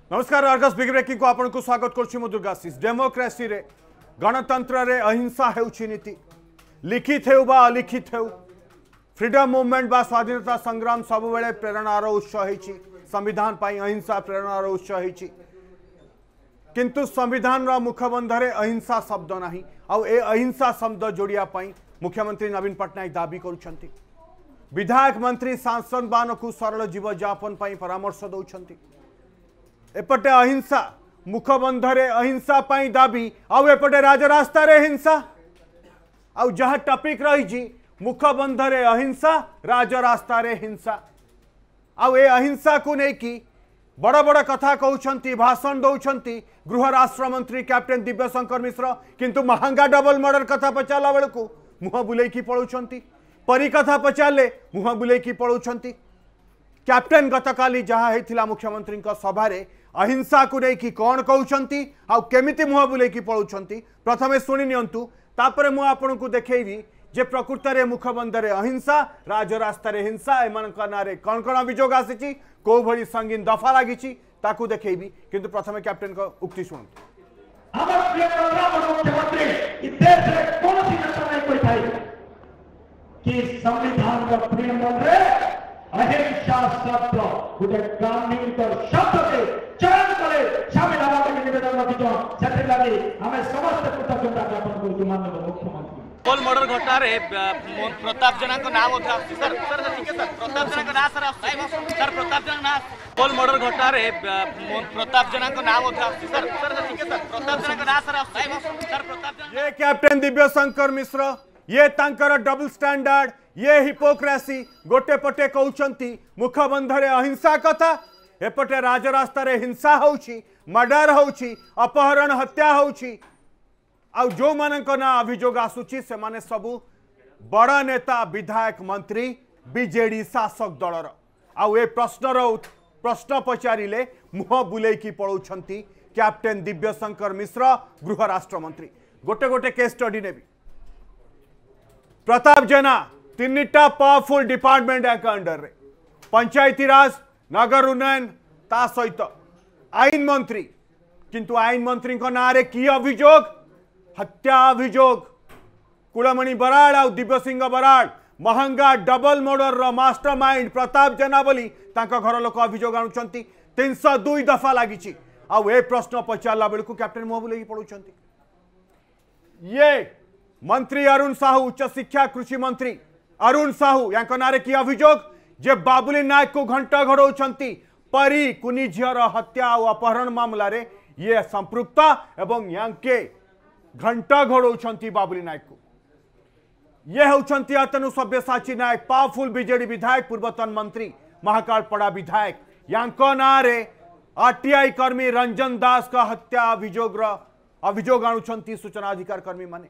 नमस्कार Argus big breaking को आपन को स्वागत करछि मु दुर्गाशीष। डेमोक्रेसी रे गणतंत्र रे अहिंसा हेउछि नीति। लिखित हेउ बा अलिखित हेउ फ्रीडम मूवमेंट बा स्वाधीनता संग्राम सब बेले प्रेरणार उत्स हेछि। संविधान पाई अहिंसा प्रेरणार उत्स हेछि किंतु संविधान रा मुखबंधरे अहिंसा शब्द नाही। आ ए अहिंसा शब्द जोड़िया पाई मुख्यमंत्री नवीन पटनायक दाबी करुछंती। विधायक मंत्री सांसद बानकु सरल जीवन यापन पाई परामर्श दउछंती। एपटे अहिंसा मुखबंधरे अहिंसा पाई दाबी आउ एपटे राजरास्ता रे हिंसा आउ जहाँ टॉपिक रही मुखबंधरे अहिंसा राजरास्ता रे हिंसा आउ ए अहिंसा को लेकि बड़ बड़ कथा कहउछंती भाषण दउछंती गृह राष्ट्र मंत्री कैप्टेन दिव्यशंकर मिश्र किंतु महंगा डबल मर्डर कथा पचाला बेलू मुह बुले की पलाउछंती। परी कथा पचारे मुह बुले की पलाउछंती। कैप्टेन गतकाली जहाँ होता मुख्यमंत्री सभा अहिंसा को लेकिन कौन कहते आउ केमिति मुह बुले की पलाउछंती प्रथमे शुणी नियंतु तापरे मु आपन को देखैबी जे प्रकृत रे मुखबंधरे अहिंसा राजरास्ता रे हिंसा एमान नारे कौन कौन अभियोग आसी कौ भली संगीन दफा लगी ताकू देखैबी किंतु प्रथमे कैप्टेन को उक्ति शुणु। संविधान का प्रियम्बल रे अहिंसा शब्द गोटे गांधी शब्द के चयन करे संविधान के निवेदन रखिछो सेते लागि हमें समस्त कृतज्ञता ज्ञापन करू माननीय मुख्यमंत्री। पोल मर्डर घटना प्रताप जेना को नाम होता सर सर ठीक है सर प्रताप जेना का नाम सर प्रताप जेना नाम पोल मर्डर घटना प्रताप जेना को नाम होता सर सर ठीक है सर प्रताप जेना का नाम सर प्रताप ये कैप्टेन दिव्यशंकर मिश्र ये तांकर डबल स्टैंडर्ड ये हिपोक्रेसी गोटे पटे कहउछंती मुखबंधरे अहिंसा कथा एपटे राजरास्ता रे हिंसा होउछि मर्डर होउछि अपहरण हत्या होउछि आउ जो मानक ना अभियोग आसुछि से माने सबु बड़ नेता विधायक मंत्री बीजेडी शासक दलर आउ ए प्रश्न पचारिले मुह बुले की पलाउछंती कैप्टेन दिव्यशंकर मिश्र गृह राष्ट्र मंत्री। गोटे गोटे केस स्टडी नेबी। प्रताप जेना तीनटा पावरफुल डिपार्टमेंट अंडर रे पंचायती राज नगर उन्नयन ता सहित आईन मंत्री किंतु आईन मंत्री को नारे की अभियोग हत्या अभियोग कुलमणि बराड़ आ दिव्य सिंह बराड़ महंगा डबल मर्डर रो मास्टरमाइंड प्रताप जेना बोली तांका घर लोक अभियोग आणुचंती 302 दफा लागिछि आउ ए प्रश्न पचारला बेलू कैप्टेन मुह बुले पड़ुचंती। ये मंत्री अरुण साहू उच्च शिक्षा कृषि मंत्री अरुण साहू या नारे की अभियोग जे बाबुली नायक को घंटा घोड़ौछंती परी कुनी झीर हत्या और अपहरण मामला रे ये संपृक्त एवं यांके घंटा घोड़ौछंती बाबुली नायक को। ये होछंती अतनु सब्यसाची नायक पावरफुल बीजेडी विधायक पूर्वतन मंत्री महाकालपड़ा विधायक यांको नारे आरटीआई कर्मी रंजन दास का हत्या अभियोग आणुछंती सूचना अधिकार कर्मी माने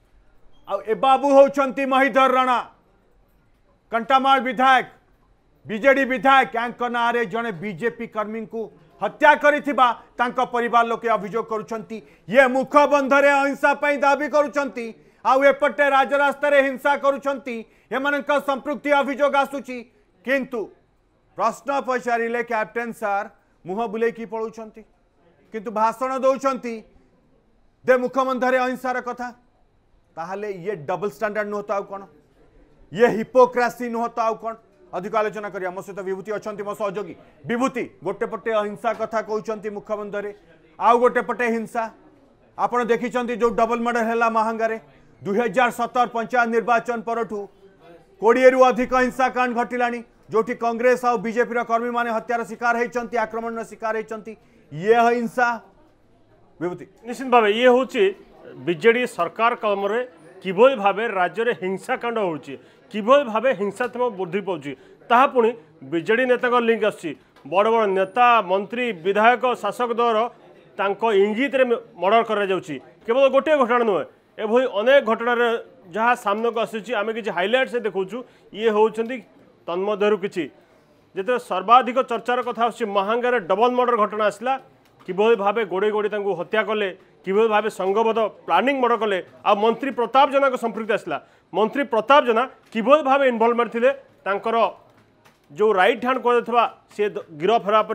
ए बाबू होछंती महीधर राणा कंटामाल विधायक बीजेडी विधायक यांक नारे जड़े बीजेपी कर्मी को हत्या करिथिबा तांका परिवार लोके अभियोग करुछंती। ये मुखबंधरे अहिंसा पई दाबी करुछंती आउ एपटे राजरास्ता रे हिंसा करुछंती एमानका संपृक्ति अभियोग आसुची किंतु प्रश्न पचारिले कैप्टेन सर मुह बुले की पळुछंती किंतु भाषण दउछंती दे मुखबंधरे अहिंसार कथा ताहले ये डबल स्टैंडर्ड नुहता आउ कौन ये हिपोक्रेसी नुहता आउ कौन अधिक आलोचना करिया मो सहित विभूति अछंती मो सहयोगी विभूति गोटे पटे अहिंसा कथा कहउछंती मुखबंधरे आउ गोटे पटे हिंसा आपण देखिछंती जो डबल मर्डर हैला महांगारे 2017 पंचायत निर्वाचन परठू 20 रु अधिक हिंसा कांड घटिलानी जोठी कांग्रेस और बीजेपी रा कर्मी माने हत्यार शिकार होइछंती आक्रमण रा शिकार होइछंती ये हिंसा विभूति निश्चित भाव ये होची बीजेडी सरकार कमरे किभली भावे राज्य रे हिंसा कांड होची किभली भावे हिंसात्मक वृद्धि पाउची ताहा पुणी बीजेडी नेता लिंक आसी बड़ बड़ नेता मंत्री विधायक शासक दल तांको इंगित रे मर्डर करा जाउची केवल गोटे घटना नुहे एभली अनेक घटना जहाँ सामना को आसी आम कि हाइलाइट से देखु ये होती तन्मध्य किसी जिते सर्वाधिक चर्चार कथा महांगार डबल मर्डर घटना आसला किभली भावे गोड़े गोड़े हत्या कले किभली भावे संघबद्ध प्लानिंग मर्डर कले आ मंत्री प्रताप जेना को संपृक्ति आसला मंत्री प्रताप जेना किभली भावे इनवॉल्वमेंट थिले तांकर जो राइट हैंड कर सी गिरफ होला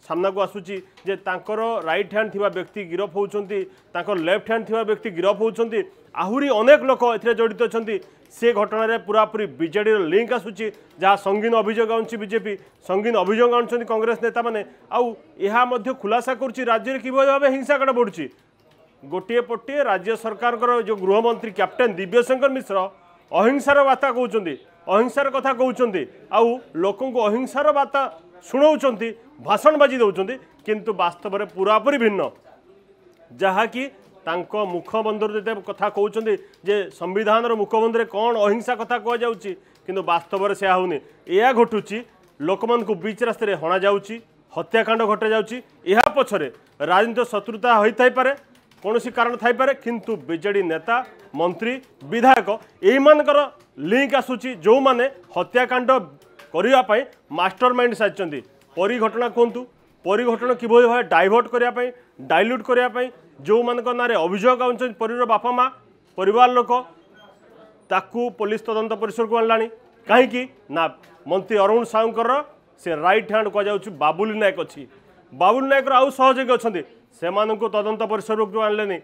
सामना को आसूची जे तांकर राइट हैंड थिबा व्यक्ति गिरफ होउचंती तांकर लेफ्ट हैंड थिबा व्यक्ति गिरफ होउचंती आहुरी अनेक लोक एथिरे जड़ित अछंती से घटना रे पूरा पूरी बीजेडी लिंक आसूची जहाँ संगीन अभियोग आउची बीजेपी संगीन अभियोग आनुछंती कांग्रेस नेता माने आउ एहा मध्य खुलासा करूची राज्य रे किबो भाबे हिंसाकांड बढ़ुची गोटे पटे राज्य सरकार जो गृहमंत्री कैप्टेन दिव्यशंकर मिश्र अहिंसार बार्ता कहते अहिंसार कथा कहते आउ लोक अहिंसार बार्ता शुणाऊँ भाषण बाजी दौरान किंतु वास्तव में पूरापूरी भिन्न जहाँकि मुखबंधर जो कथा कहते जे संविधान मुखबंधे कौन अहिंसा कथा कहुच्छी किंतु वास्तव में से होनी यह घटुची लोक मान बीच रास्त हणा जाऊँगी हत्याकांड घटा जाऊँगी यह पछरे राजनीतिक शत्रुता होता पारे कौन कारण थाईपे किंतु बीजेडी नेता मंत्री विधायक यहीमानकर लिंक आसूची जो माने हत्याकांड करने मास्टर माइंड साजिंट परिघटना कहतु परिघटना किभली भाव डाइवर्ट करने डाइल्यूट करने जो मान ना अभियोग आउन परिवार बापा माँ परिवार लोक ताकू पुलिस तदंत परिसर को आनलानी कहीं ना मंत्री अरुण साहूकर से राइट हैंड कहुच्छी बाबुली नायक अच्छी बाबुली नायक आउ सहयोगी अच्छा से तदंत परिसर को आनले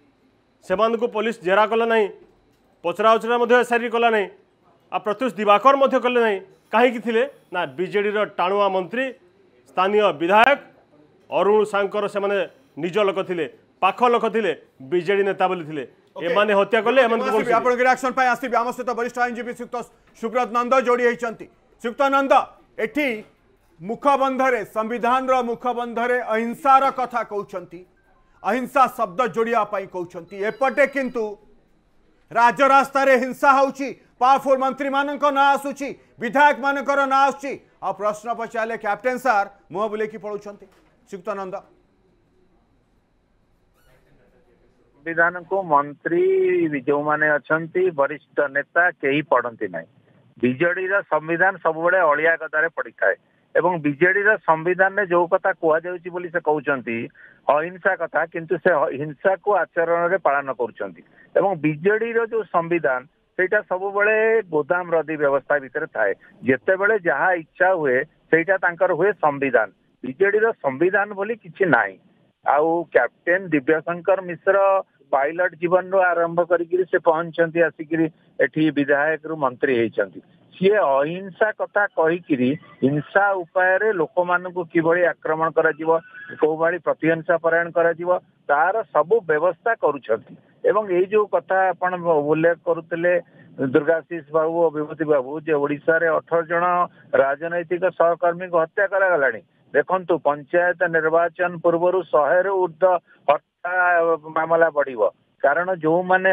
से पुलिस जेरा कला ना पचरा उचरा एसआईटी कला ना आ प्रत्युष दिवाकर कले ना कहीं ना बीजेडी टाणुआ मंत्री स्थानीय विधायक अरुण साहूकर से निज लोक थे पाख लोक थे बीजेडी नेता बोली थे एमाने हत्या कले रिएक्शन पाई आसीबे आम सहित वरिष्ठ आईनजीवी श्रीयुक्त सुब्रत नंद जोड़ी होती श्रीयुक्त नंद एठी मुखबंधरे संविधान रो मुखबंधरे अहिंसार कथा कहउछंती अहिंसा शब्द जोड़िया पाई कहउछंती एपटे किंतु राजरास्ता रे हिंसा होउची पावरफुल मंत्री मानक ना आसुची विधायक मानकर ना आसुची आ प्रश्न पचारे कैप्टेन सार मुह बुले की पड़ुछंती श्रीयुक्त नंद संविधान को मंत्री जो माने अछंती वरिष्ठ नेता कहीं पढ़ती ना बीजेडी संविधान सब बड़े अलिया कतार पड़ी थाए एवं बीजेडी संविधान में जो कथा कहुच्छी बोली से कहते अहिंसा कथा किंतु से हिंसा को आचरण में पालन कर बीजेडी जो संविधान सेटा सब बड़े गोदाम रदी व्यवस्था भितर थाए जिते बड़े जहाँ इच्छा हुए सेटा तांकर हुए संविधान बीजेडी संविधान बोली किसी नाई आउ कैप्टेन दिव्यशंकर मिश्र पायलट जीवन आरंभ करी से पहुंचती आसिकी एठी विधायक रु मंत्री होती सी अहिंसा कथा कहीकि हिंसा उपाय लोक मानू किभली आक्रमण करा प्रतिहिंसा परायण करा तार सब व्यवस्था करुछंती एवं ये जो कथा आपण उल्लेख करुले दुर्गाशीष बाबू और विभूति बाबू जे ओडिशा रे 18 जन राजनैतिक सहकर्मी को हत्या करा देखंतु पंचायत निर्वाचन पूर्व 100 रु ऊर्ध हत्या मामला बढ़िबो कारण जो माने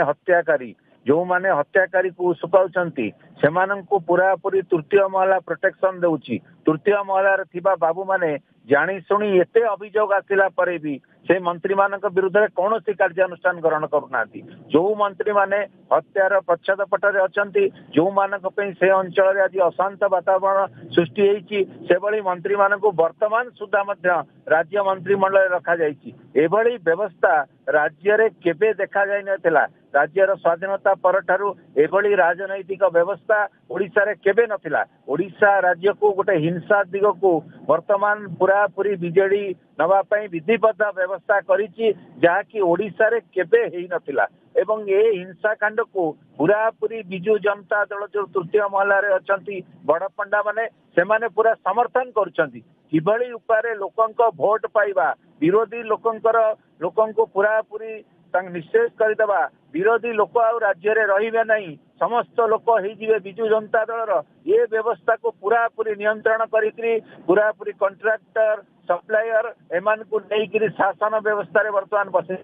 हत्याकारी को सुकाउछंती सेमानंकु पूरा पूरी तृतीय महला प्रोटेक्शन देउची तृतीय महलार थिबा बाबू माने जानी शुणी एते अभियोग आसिला परे भी से मंत्री मानक विरुद्ध में कौन कार्यानुष्ठान ग्रहण करूना जो मंत्री माने हत्यार पश्चात पटरे अछंती जो मानक पे से अंचल आज अशांत वातावरण सृष्टि होईची से भली मंत्री मानक वर्तमान सुधा मध्य राज्य मंत्रिमंडल रखा जाईची एभली व्यवस्था राज्य रे केबे देखा जाय नथिला राज्यर स्वाधीनता पर ठारू एभली राजनैतिक व्यवस्था ओडिशा रे केबे नथिला ओडिशा राज्य को गोटे हिंसा दिग को वर्तमान पूरा पूरी बीजेडी नवा पई विधिबद्ध व्यवस्था करिछि जहाँकि ओडिशा रे केबे हेई नथिला एवं ये हिंसा कांड को पूरा पूरी बिजु जनता दल जो तृतीय महला रे अछंती बड़ पंडा माने से माने पूरा समर्थन करुछंती किभली उपाय लोकंक भोट पाइबा विरोधी लोकंको पूरा पूरी निषेध करदेवा विरोधी लोक आ राज्य रे रहिबे नहीं समस्त लोक होइजिवे बिजु जनता दलर ये व्यवस्था को पूरा पूरी नियंत्रण करी पूरा पूरी कॉन्ट्रैक्टर सप्लायर एमान को लेकिन शासन व्यवस्था रे वर्तमान बसे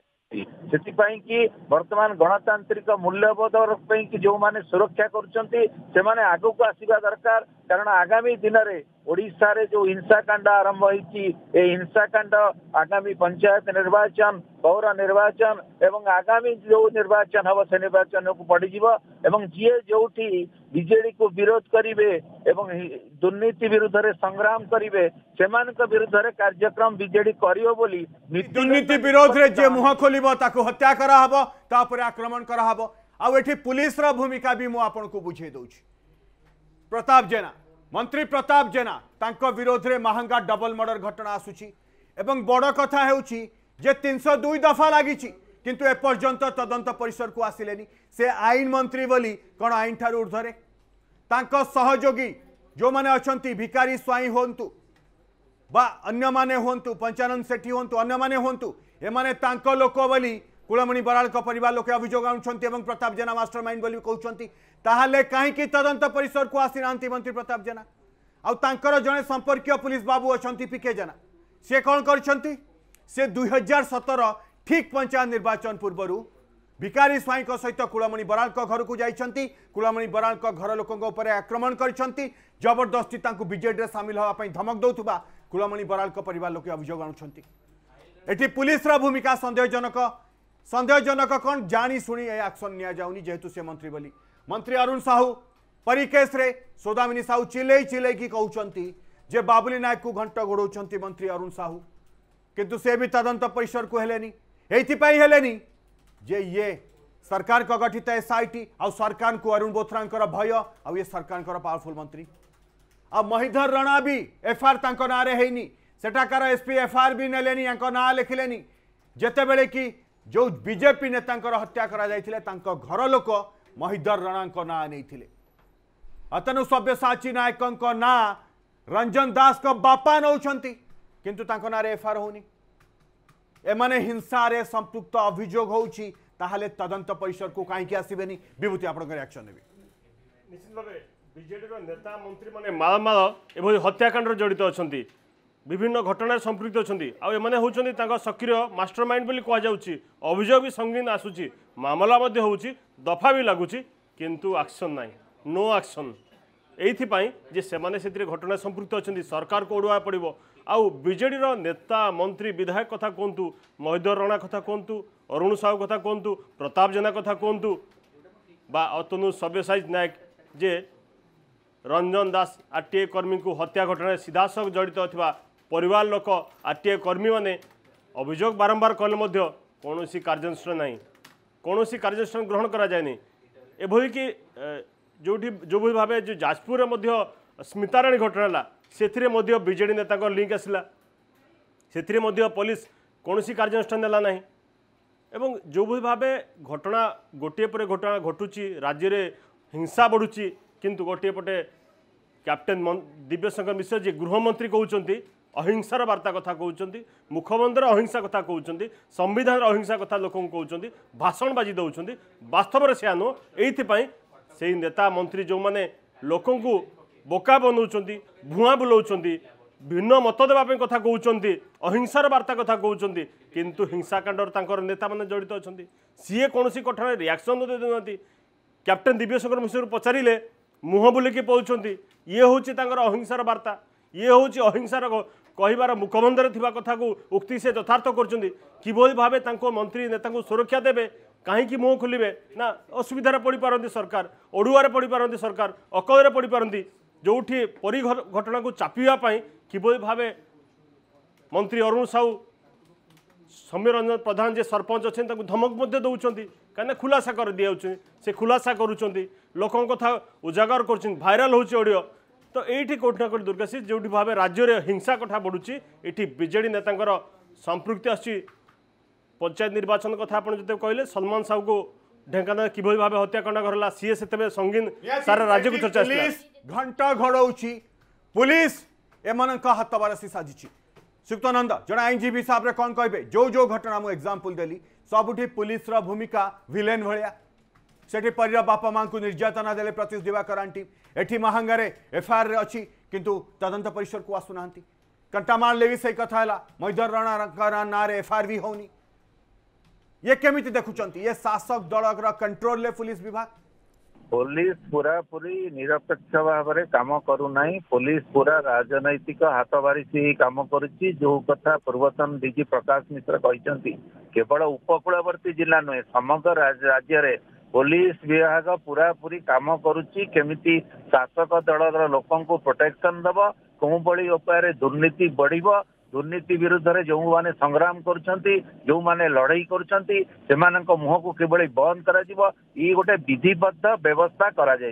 कि वर्तमान गणतांत्रिक मूल्यबोध कि जो माने सुरक्षा करुछंती से माने आगु को आसीबा दरकार कारण आगामी दिन रे ओडिशा रे जो हिंसाकांड आरंभ होईची ए हिंसाकांड आगामी पंचायत निर्वाचन पौर निर्वाचन एवं आगामी जो निर्वाचन हम से निर्वाचन को पड़ एवं जी जोठी बीजेडी को विरोध करिवे एवं दुर्नीति विरुद्ध रे संग्राम करिवे सेमानक विरुद्ध रे कार्यक्रम बीजेडी करियो बोली दुर्नीति विरोध रे जे मुह खोलिबो ताको हत्या करा हबो तापर आक्रमण करा हबो आ एठी पुलिस रा भूमिका भी मु आपन को बुझे दउछि प्रताप जेना मंत्री प्रताप जेना तांको विरोध रे महंगा डबल मर्डर घटना आसुची एवं बड़ कथा हेउची जे 302 दफा लागिची किंतु एपर्यंत तदंत परिसर को आसिलेनी से आईन मंत्री बोली कौन आईन ठार ऊर्धरे तांको सहयोगी जो माने अछंती भिकारी स्वाई होंतु बा अन्य माने होंतु पंचानंद सेठी होंतु अन्य माने होंतु ए माने तांको लोक बोली कुलमणि बराल को परिवार लोके अभियोग आनुछंती एवं प्रताप जेना मास्टरमाइंड बोली कहउछंती ताहाले काहे कि तदंत परिसर को आसिनांती मंत्री प्रताप जेना आउ तांकर जने संपर्कीय पुलिस बाबू अछंती पीके जेना से कौन करछंती से 2017 ठीक पंचायत निर्वाचन पूर्व भिकारी स्वाई सहित कुलमणि बराल घर को जाइछंती कुलमणि बराल घर लोकों उपर आक्रमण करछंती जबरदस्ती तांकु बीजेडी सामिल होगा धमक दौथुबा कुलमणि बराल परिवार लोके अभियोग आनुछंती एठी पुलिस रा भूमिका संदेहजनक कौन जानी शुणी एक्शन निया जाउनी जेहेतु से मंत्री बोली मंत्री अरुण साहू परिकेश रे सौदामिनी साहू चिल्लै की कहउछंती जे बाबुली नायक को घंट घोड़ौछंती मंत्री अरुण साहू किंतु से भी तदंत परिसर को हेलेनी एइथिपाई हेलेनी जे ये सरकार को गठित एसआईटी आ सरकार को अरुण बोथरा भय आ ये सरकार पावरफुल मंत्री आ महिधर राणा भी एफआईआर तांको नारे हेनी सेठाकार एसपी एफआईआर भी नेलेनी यांको ना लिखिलेनी जेते बेले कि जो बीजेपी नेता हत्या करा जायथिले तांको घर लोक महिधर राणा ना नहीं अतनु सब्यसाची नायक ना रंजन दास को बापा नौछंती किंतु तांको नारे एफआईआर होनी एमाने हिंसा रे संपृक्त अभियोग होउची ताहाले तदंत परिसर को काहे आसीबेनी विभूति आपण रिएक्शन देबी निश्चित भाव बीजेडी नेता मंत्री माने माल एभली हत्याकांड जड़ित अछंती विभिन्न घटना संपृक्त अछंती आ एमाने होउछंती तांको सक्रिय मास्टरमाइंड बोली कहा जाउची अभियोग भी संगीन आसुची मामला मध्ये होउची दफा भी लागुची किंतु एक्शन नाही नो एक्शन एइथिपाई जे सेमाने सेतिरे घटना संपृक्त अछंती सरकार को ओडुआ पड़िबो आउ बीजेडी नेता मंत्री विधायक कथा कहतु महिधर राणा कथा कहतु अरुण साहू कथा कहतु प्रताप जेना कथा कहतु बा अतनु सब्यसाची नायक जे रंजन दास आरटीए कर्मी को हत्या घटना सीधासख जड़ित थिबा परिवार लोक आरटीए कर्मी माने अभियोग बारंबार कले कौन कार्यानुष्ठान नहीं कौन कार्यानुष्ठान ग्रहण करा जाए एभली कि जो भाव जो जाजपुर स्मिताराणी घटना से बीजेडी नेता लिंक आसला से पुलिस कौन कार्यानुष्ठान नेला ना एवं जो भाव घटना गोटे पर घटना घटुची राज्य में हिंसा बढ़ुची किंतु गोटे पटे कैप्टेन दिव्यशंकर मिश्र जी गृहमंत्री कहते अहिंसार वार्ता कथा कहते मुखबंधर अहिंसा कथा कहते संविधान अहिंसा कथा लोक कहते भाषण बाजी दौरान वास्तव से नुह ये से नेता मंत्री जो मैंने लोक बोका बनाऊँ भुआ बुलाऊँ भिन्न मत देवाई कथा कहते अहिंसार वार्ता कथा कहते किंतु हिंसाकांड नेता मैंने जड़ित अच्छा सी कौन कठोर रिएक्शन दे देना कैप्टेन दिव्यशंकर मिश्र पचारे मुह बुलिकी पौंट ये हूँ अहिंसार वार्ता ये हूँ अहिंसार कहबार मुखबंधर थिबा कथा को उक्ति से यथार्थ कर भाव मंत्री नेता को सुरक्षा देवे कहीं मुह खोलिए ना असुविधार पड़ पारती सरकार ओडुआर पड़ पारती सरकार अकल पड़ पारती जो परी घटना को चापिवाई किभली भाव मंत्री अरुण साहू सौम्य रंजन प्रधान जे सरपंच अच्छे धमक दौरान कहीं खुलासा कर दिया से खुलासा करुँच लोक कथा उजागर कर भाइराल होडियो तो ये कौटना कौट दुर्गासी जो भाव राज्य में हिंसा कथा बढ़ुची ये बीजेडी नेता संपृक्ति आसी पंचायत निर्वाचन कथा आप जो कहले सलमान साहू को ढेंकानाल किभली भाव हत्याकांड करला सी से संगीन सारा राज्य को चर्चा घंटा घोड़ौची पुलिस एमन हाथ बारसी साजिची सुक्तानंद जड़े आईनजीवी हिसाब से कौन कहे जो घटना मुझे एग्जांपल देली सबुठी पुलिस रा भूमिका विलेन भाया सेठी परिरा बापा मां को निर्यातना देले प्रत्युष दिवाकर आंटी एठी महांगारे एफआईआर अच्छी किंतु तदंत परिसर को आसुना कंटामाल ले भी सही कथा है महिधर राणा ना एफआईआर भी होनी ये केमिति देखुचंती ये शासक दल कंट्रोल ले पुलिस विभाग पुलिस पूरा पूरी निरपेक्ष भाव में काम करूना पुलिस पूरा राजनैतिक हाथ बारिश काम करुच्ची जो कथा पूर्वतन डीजी प्रकाश मिश्र कहते केवल उपकूलवर्ती जिला नुहे समग्र राज्य में पुलिस विभाग पूरा पूरी काम करुच्ची केमिति शासक दल लोक प्रोटेक्शन दब कौ भली उपाय दुर्नीति बढ़ दुर्नीति विरुद्ध रे जो माने संग्राम करुछंती जो माने लड़ाई करुछंती सेमानक मुह को किबळी बंद करा जीवो ई गोटे विधिबद्ध व्यवस्था करा जायछि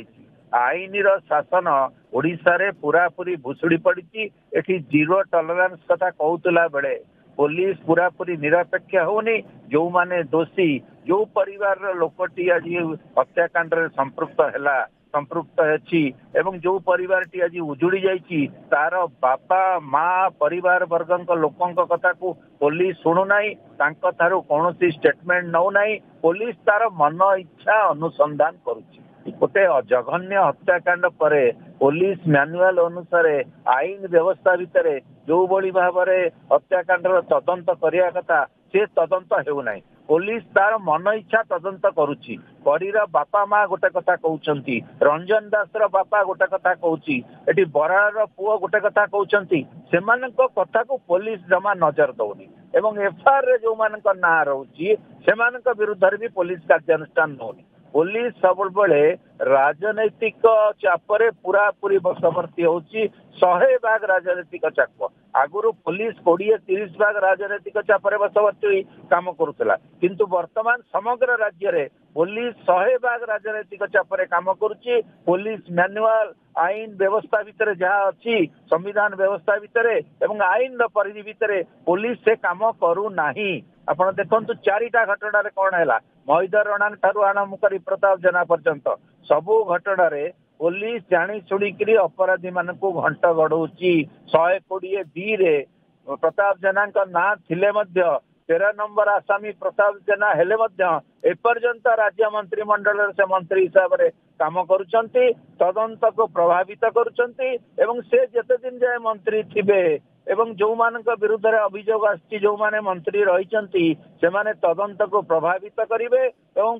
आईन शासन ओडिशा रे पूरा पूरी भुसुड़ी पड़ी। एठी जीरो टॉलरेंस कथा कहूला बेले पुलिस पूरा पूरी निरपेक्ष होनी। जो माने दोषी जो परिवार लोकटी आज हत्याकांड रे संपृक्त अछि एवं जो परिवार टी आज उजुड़ी जाइछि तार बापा माँ परिवार वर्गक लोकंक कथा को पुलिस शुणु नाही। तांको थारु कोनोसी स्टेटमेंट नौ नाही। पुलिस तार मन इच्छा अनुसंधान करुछि। गोटे जघन्य हत्याकांड परे पुलिस मैनुअल अनुसार आईन व्यवस्था भितर जो बड़ी भाव हत्याकांड तदंत करिया कथा से तदंत हेउ नाही। पुलिस तार मन इच्छा तदंत करुछि। परीर बापा माँ गोटे कथा कहउछंती, रंजन दासर बापा गोटे कथा कहउछि, एटी बरार पुओ गोटे कथा कहउछंती। सेमानक कथा को पुलिस जमा नजर दउनी एवं एफआईआर रे जो मानक ना रहउछि सेमानक विरुद्ध रे भी पुलिस कार्यानुष्ठान नउनी। पुलिस सब बेले राजनैतिक चापरे पूरा पूरी बसवर्ती होची। 100 भाग राजनैतिक चाप आगुरु पुलिस 20-30 भाग राजनैतिक चापरे बसवर्ती काम करुला किंतु वर्तमान समग्र राज्य रे पुलिस 100 भाग राजनैतिक चापरे काम करुची। पुलिस मैनुअल आईन व्यवस्था भितर जहाँ अच्छी संविधान व्यवस्था भितर एवं आईन परिधि भितर पुलिस से काम करू नाही। आपण देखंतु 4टा घटना रे कोन हैला महीधर राणा ठारू आरंभ करी प्रताप जेना पर्यंत सबु घटना रे पुलिस जानी छुड़ी अपराधी मान को घंट गड़ौची। 120 रे प्रताप जेना ना थिले मध्य 13 नंबर आसामी प्रताप जेना हेले मध्य एपर्यंत राज्य मंत्रिमंडल से मंत्री हिसाब से काम करुचंती। तदंत को प्रभावित करुचंती एवं से जते दिन जाए मंत्री थिबे एवं जो मानक विरुद्ध रे अभियोग आछि जो माने मंत्री रहिचंती से माने तदंत को प्रभावित करिवे एवं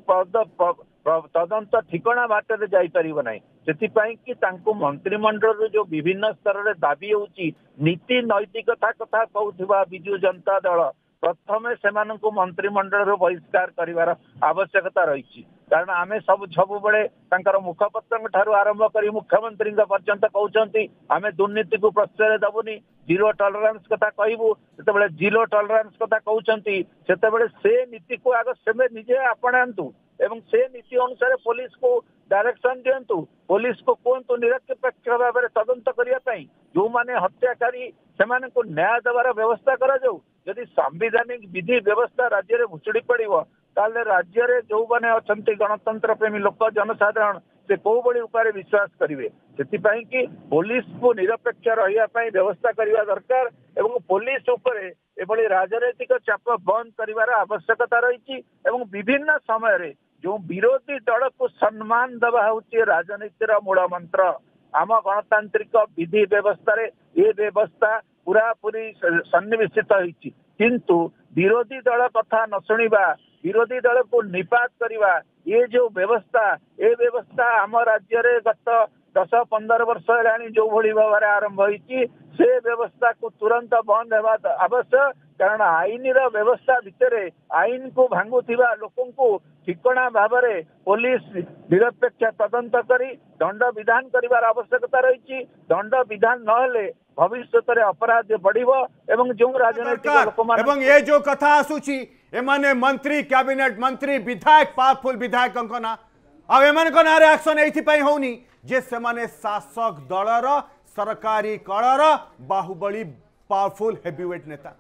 तदंत ठिकणा बाटर जाई परिबो नाही। सेतिपाई कि तांको मंत्रिमंडल जो विभिन्न स्तर रे दाबी होउची नीति नैतिकता कथा कहउथिबा बिजु जनता दल प्रथमे सेमानंकु मंत्रिमंडल रो बहिष्कार करिवार आवश्यकता रही। कारण आमे सब बेले तांकर मुखपत्र ठारू आरंभ करी मुख्यमंत्री पर्यंत कहउचंती आमे दुर्नीति को प्रश्रय दबुनी जीरो टॉलरेंस कथा कहबू। सेतेबेले जीरो टॉलरेंस कथा कहउचंती सेतेबेले से नीति को आग सेमे निजे अपनांतु एवं से नीति अनुसार पुलिस को डायरेक्शन दियंतु। पुलिस को कहतु निरपेक्ष भाव में तदंत करने जो माने हत्याकारी सेमाने को न्याय देवार व्यवस्था करा जाऊ। यदि संवैधानिक विधि व्यवस्था राज्य में भुचुड़ी पड़ो ताले राज्य में जो मैंने अच्छा गणतंत्र प्रेमी लोक जनसाधारण से कौ बड़ी उपाय विश्वास करेंगे। से कि पुलिस को निरपेक्ष रही व्यवस्था करने दरकार एवं पुलिस उपरे एभली राजनैतिक चाप बंद कर आवश्यकता रही। विभिन्न समय जो विरोधी दल को सम्मान देवा हूँ राजनीतिर मूल मंत्र। आम गणतांत्रिक विधि व्यवस्था रे ये व्यवस्था पूरा पूरी सन्निवेशित होती किंतु विरोधी दल कथा न शुणा विरोधी दल को निपात करवा ये जो व्यवस्था आम राज्य रे गत 10-15 वर्ष है जो भली भाव आरंभ होती से व्यवस्था को तुरंत बंद होगा आवश्यक। कारण आईन व्यवस्था भितर आईन को भांगुथिबा लोकों को ठिकणा भाव में पुलिस निरपेक्ष तदंत करी दंड विधान करिवार आवश्यकता रही। दंड विधान नहले भविष्य में अपराध बढ़िबो एवं जो राजनैतिक लोक एवं ये जो कथा आसुची एमाने मंत्री कैबिनेट मंत्री विधायक पावरफुल विधायक ना आ एमान को ना रिएक्शन एथि पई होनी जे सेमाने शासक दलर सरकारी कलर बाहुबली पावरफुल हेवीवेट नेता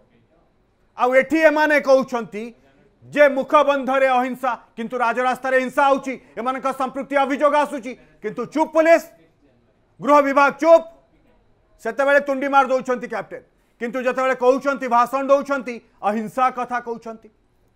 आउ एठी एमाने कहउछंती जे मुखबंधरे अहिंसा किंतु राजरास्ता रे हिंसा होची एमानक संपृक्ति अभियोग आसुची किंतु चुप पुलिस गृह विभाग चुप सेतेबेले तुंडी मार दउछंती कैप्टेन किंतु जतेबेले कहउछंती भाषण दउछंती अहिंसा कथा कहउछंती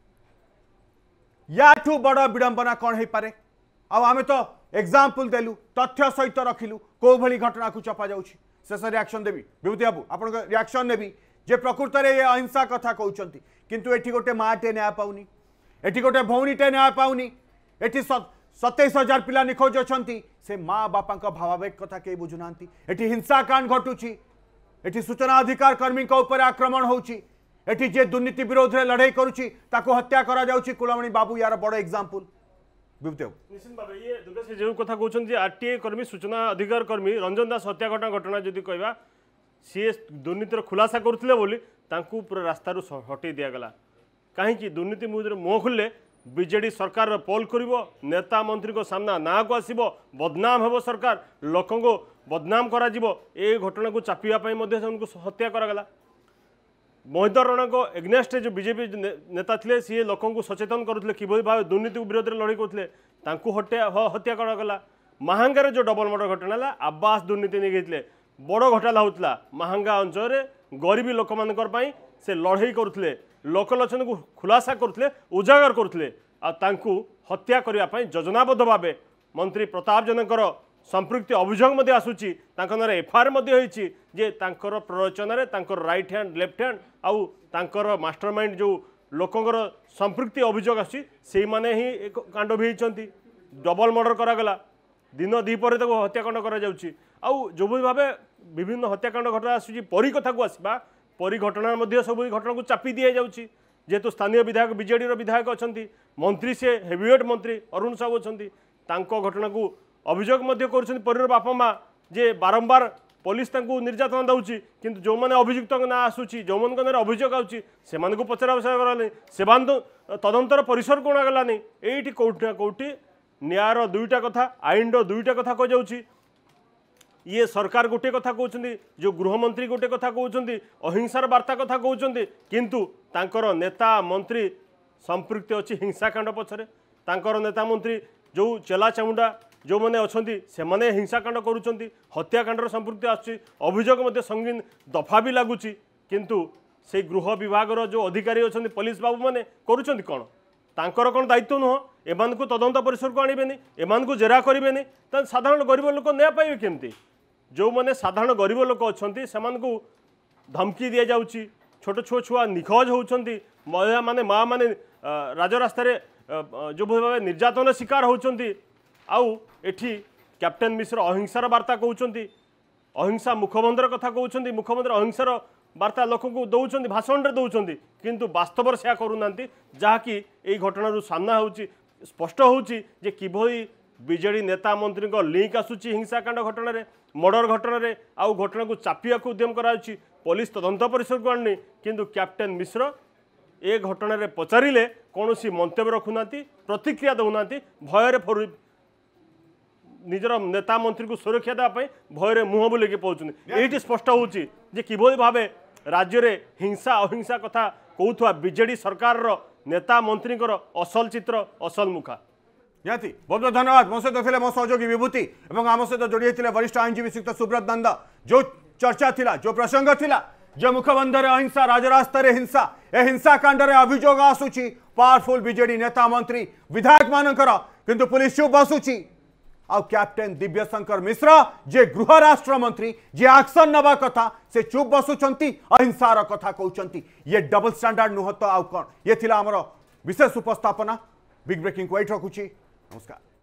याठू बड़ विडंबना कौन है पारे। आमे तो एग्जांपल देलु तथ्य सहित रखिलु को भली घटना को चपा जाउछि शेष रिएक्शन देबी विभूति बाबू आपण रिएक्शन नेबी जे प्रकृत रे अहिंसा कथा कहउछंती किंतु एठी गोटे माटे न्याय पाउनी एठी गोटे भौणीटे न्याय पाउनी एठी 27,000 पिला निखोज अछंती से माँ बापा भावावेग कथा के बुझुनांती एठी हिंसा कांड घटुची एठी सूचना अधिकार कर्मी को ऊपर आक्रमण होउची एठी जे दुर्नीति विरोध रे लड़ाई करूची ताको हत्या करा जाउची कुलमणि बाबू यार बड़ एग्जांपल निश्चित भाव ये दुर्गा जो कथा कहते आरटीए कर्मी सूचना अधिकार कर्मी रंजन दास हत्या घटना जदि कहवा सी दुर्नीतिर खुलासा करुले पूरा रास्तार हटई दिगला कहीं दुर्नीति मुहूर्त मुह खुले बीजेडी सरकार पोल करिवो नेता मंत्री को सामना ना को आसीबो बदनाम हेबो सरकार लोकों को बदनाम करा जिवो ए घटना को चापिया पई मध्ये उनको हत्या करा गला। मोहितर रण को एग्नेस्ट जो बीजेपी नेता थे सी लोकों को सचेतन करुले किभली भाव दुर्नीति विरोध में लड़ाई करते हत्या करागला। महांगार जो डबल मर्डर घटना है आवास दुर्नीति नहीं गई बड़ घोटाला होता महांगा अंचल गरीबी लोक मान से लड़ाई करुले लोकलोचन को खुलासा करुले उजागर करुले हत्या करने योजनाबद्ध भाव मंत्री प्रताप जनकर संपृक्ति अभियोग आसूची एफआईआर होती प्ररोचन राइट हैंड लेफ्ट हैंड आउ तांकर मास्टरमाइंड जो लोकंर संपृक्ति अभियोग आसी माने ही एक कांड भी होती डबल मर्डर करागला दिन दीपर हत्याकांड कर जो भाव विभिन्न हत्याकांड घटना आसूची परी कथा को आसवा परी घटना सब घटना को चापी दि जाऊँगी जेहेतु स्थानीय विधायक बीजेडी विधायक अच्छा मंत्री से हेवीवेट मंत्री अरुण साहू अच्छा घटना को अभियोग कर परिवार बापा माँ जे बारंबार पुलिस निर्यातना दूसरी किंतु जो मैंने अभियुक्त ना आसूची जो मन अभियोग आसूँ से पचरा बसा करानी से तदंतर परिसर को गलानी ये कौटी ना कौटी न्यायर दुईटा कथा आईन दुईटा कथा कह जाऊँगी ये सरकार गोटे कथा कहते जो गृहमंत्री गोटे कथा कहते अहिंसार वार्ता कथा कहते किंतु तांकर नेता मंत्री संपृक्त अच्छी हिंसाकांड पछरे तांकर नेता मंत्री जो चेला चामुंडा जो मैंने अच्छा से मैंने हिंसाकांड करुँच हत्याकांडर संपृक्ति आभियोग संगीन दफा भी लगुच किंतु से गृह विभाग जो अधिकारी अच्छा पुलिस बाबू मैंने करुँच कौन तांकर कौन दायित्व नुह एमान को तदंत परिसर को आणबेनी एमान को जेरा करेंगे तो साधारण गरीब लोक न्याय पाइबे केमती जो मैंने साधारण गरीब लोक अच्छा से धमकी दि जाऊँगी छोट छो छुआ निखोज होती महिला माने माँ मैंने राजरास्त जो भाव निर्यातन शिकार होती आउ एठी कैप्टेन मिश्र अहिंसार वार्ता कहते अहिंसा मुखबंधर कथा कहते मुखबंधर अहिंसार वार्ता लोक को दौरान भाषण में दौरान किंतु वास्तव से करूना जहाँकि यही घटना सामना हो स्पष्ट होची जे किभली बीजेडी नेता मंत्री लिंक आसूची हिंसाकांड घटना मर्डर घटना आउ घटना को चापिया उद्यम कराउची पुलिस तदंत परिसर को आनी किंतु कैप्टेन मिश्र ए घटना पचारे कौन मंतव्य रखुना प्रतिक्रिया दौना भयर निजर नेता मंत्री को सुरक्षा देवाई भयर मुह बुलेकी पहुँच ये स्पष्ट होची जे किभली भाव राज्य में हिंसा अहिंसा कथा कहूथुआ बीजेडी सरकार नेता मंत्री असल चित्र असल मुखा निहाती बहुत बहुत धन्यवाद मो सहित थे मो सहयोगी विभूति और आम सहित जोड़ी होते वरिष्ठ आईनजीवी श्रीयुक्त सुब्रत नंद जो चर्चा थिला जो प्रसंग थिला जो मुखबंधर अहिंसा राजरास्त हिंसा ए हिंसाकांड अभियोग आसूची पावरफुल बीजेडी नेता मंत्री विधायक मानकर किंतु पुलिस चुप बसुची आउ कैप्टेन दिव्यशंकर मिश्र जे गृह राष्ट्र मंत्री जे एक्शन नवा कथा से चुप बसुचंती अहिंसार कथा कहउचंती ये डबल स्टैंडर्ड नुह तो आउ कौन ये थिला हमर विशेष उपस्थापना बिग ब्रेकिंग को एट रखुची नमस्कार।